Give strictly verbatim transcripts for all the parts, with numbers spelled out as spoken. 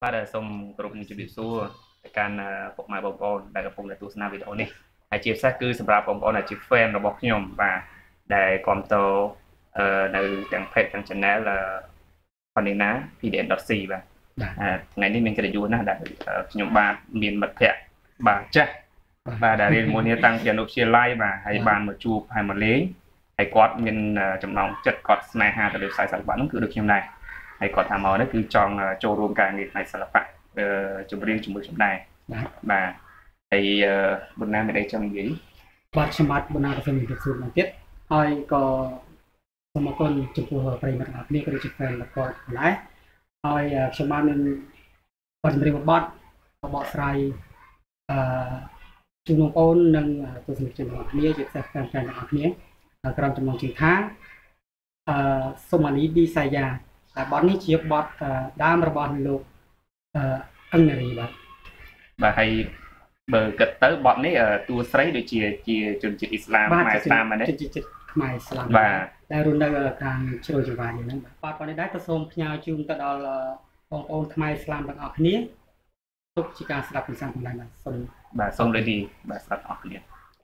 បាទ សូមគោរពនឹងជម្រាបសួរទៅកាន់ពុកម៉ែបងប្អូនដែលកំពុងតែទស្សនាវីដេអូនេះហើយជាពិសេសគឺសម្រាប់បងប្អូនដែលជា fan របស់ខ្ញុំបាទដែលគាំទ្រនៅទាំង page ទាំង channel Panina พี ดี เอ็น .c បាទថ្ងៃនេះមានកិត្តិយសណាស់ដែលខ្ញុំបាទមានមិត្តភ័ក្តិបាទចាស់បាទដែលរៀនមួយនេះតាំងពីអនុវិទ្យាល័យបាទហើយបានមកជួបហើយមកលេងហើយគាត់មានចំណងចិត្តគាត់ស្នេហាទៅលើខ្សែសិល្បៈនោះគឺដូចខ្ញុំដែរហើយគាត់ថាមកនេះគឺចង់ចូលរួមការងារផ្នែកសិល្បៈចម្រៀងជាមួយខ្ញុំដែរបាទហើយបុណ្ណាមានអីចង់និយាយបាទខ្ញុំបាទបុណ្ណាក៏សូមជម្រាបសួរម្ដងទៀតហើយក៏សូមអរគុណចំពោះប្រិយមិត្តទាំងអស់គ្នាក៏ដូចជា fan របស់គាត់ដែរហើយខ្ញុំបានមានបទចម្រៀងមួយបទបកស្រាយអឺជូនបងប្អូននិងទស្សនិកជនទាំងអស់គ្នាជាពិសេស fan ទាំងអស់គ្នាក្រុមចំណងជើងថាអឺសូម៉ាលីឌីសាយ៉ាតែបទនេះជាបទដើមរបស់លោកអឺអឹងនារីបាទបាទហើយបើគិតទៅបទនេះតួស្រីដូចជាជាជនជាតិអ៊ីស្លាមខ្មែរតាមហ្នឹងជនជាតិខ្មែរអ៊ីស្លាមបាទដែលរស់នៅខាងជ្រោយចង្វារហ្នឹងបាទបទនេះដែរក៏សូមផ្ញើជូនទៅដល់បងប្អូនខ្មែរអ៊ីស្លាមទាំងអស់គ្នាទុកជាការស្ដាប់ពិសាផងដែរបាទសូមបាទសូមលេឌីបាទស្ដាប់អស់គ្នា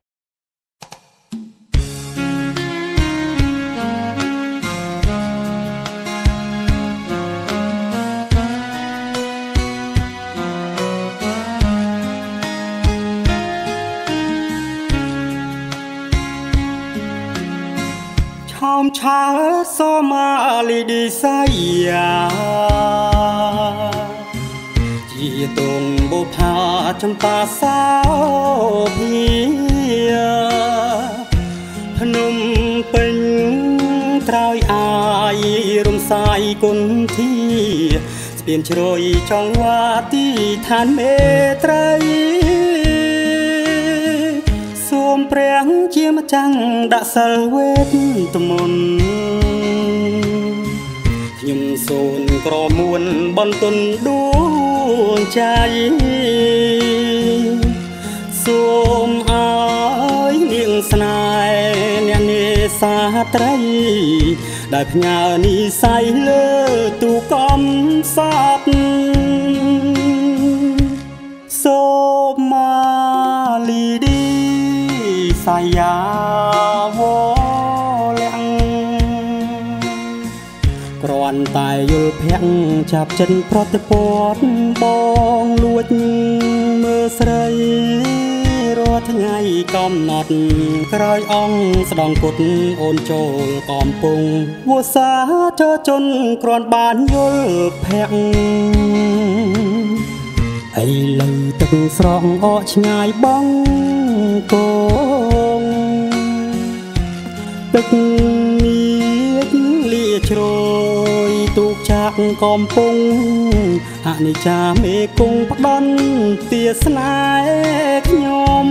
ឆោមឆាសូម៉ាលីឌីសាយ៉ាជាទងបុផាចំតាសោភាភ្នំពេញក្រោយអាយរំសាយគុនធីស្ពានជ្រោយចង្វាទីឋានមេត្រីសូមព្រះជាម្ចាំងដាក់សិលវេទតមន្តខ្ញុំសូនក្រមួនបន្ទន់ដួងใจសូមអើយនាងស្នេហ៍អ្នកនេសាត្រីដែលផ្ញើនិស័យលើទូកំសត់សូម៉ាលីឌីសាយ៉ាវលាំងគ្រាន់តែយល់ភ័ក្រចាប់ចិនប្រតិព័ទ្ធបងលួចមើលស្រីរាល់ថ្ងៃកំណត់ក្រោយអង្គស្ដងគុតអូនចូលកំពុងវស្សាចរជនគ្រាន់បានយល់ភ័ក្រឥឡូវទឹកស្រកអកឆ្ងាយបងកងទឹកនេះលាជ្រោយទូកចាក់កំពុងអនិច្ចាមេគង់ផ្ដន់ទាស្នេហ៍ខ្ញុំ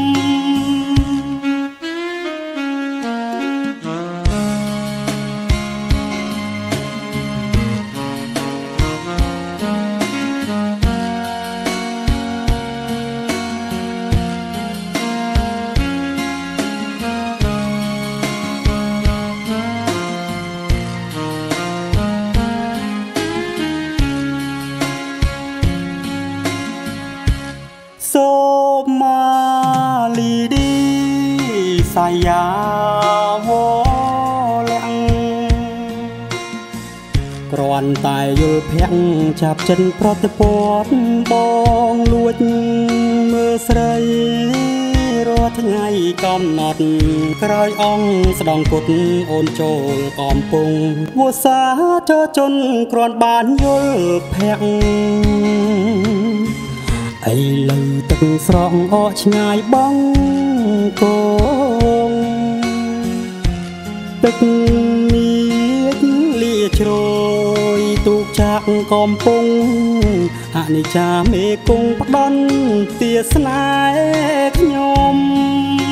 សូម៉ាលីឌីសាយ៉ាវលាំងគ្រាន់តែយល់ភ័ក្រចាប់ចិនប្រតិព័ទ្ធបងលួចមើលស្រីរាល់ថ្ងៃកំណត់ក្រោយអង្គស្ដងគុតអូនចូលកំពុងវស្សាចរជនគ្រាន់បានយល់ភ័ក្រឥឡូវទឹកស្រកអកឆ្ងាយបងកងទឹកនេះលាជ្រោយទូកចាក់កំពុងអនិច្ចាមេគង់ផ្ដន់ទាស្នេហ៍ខ្ញុំ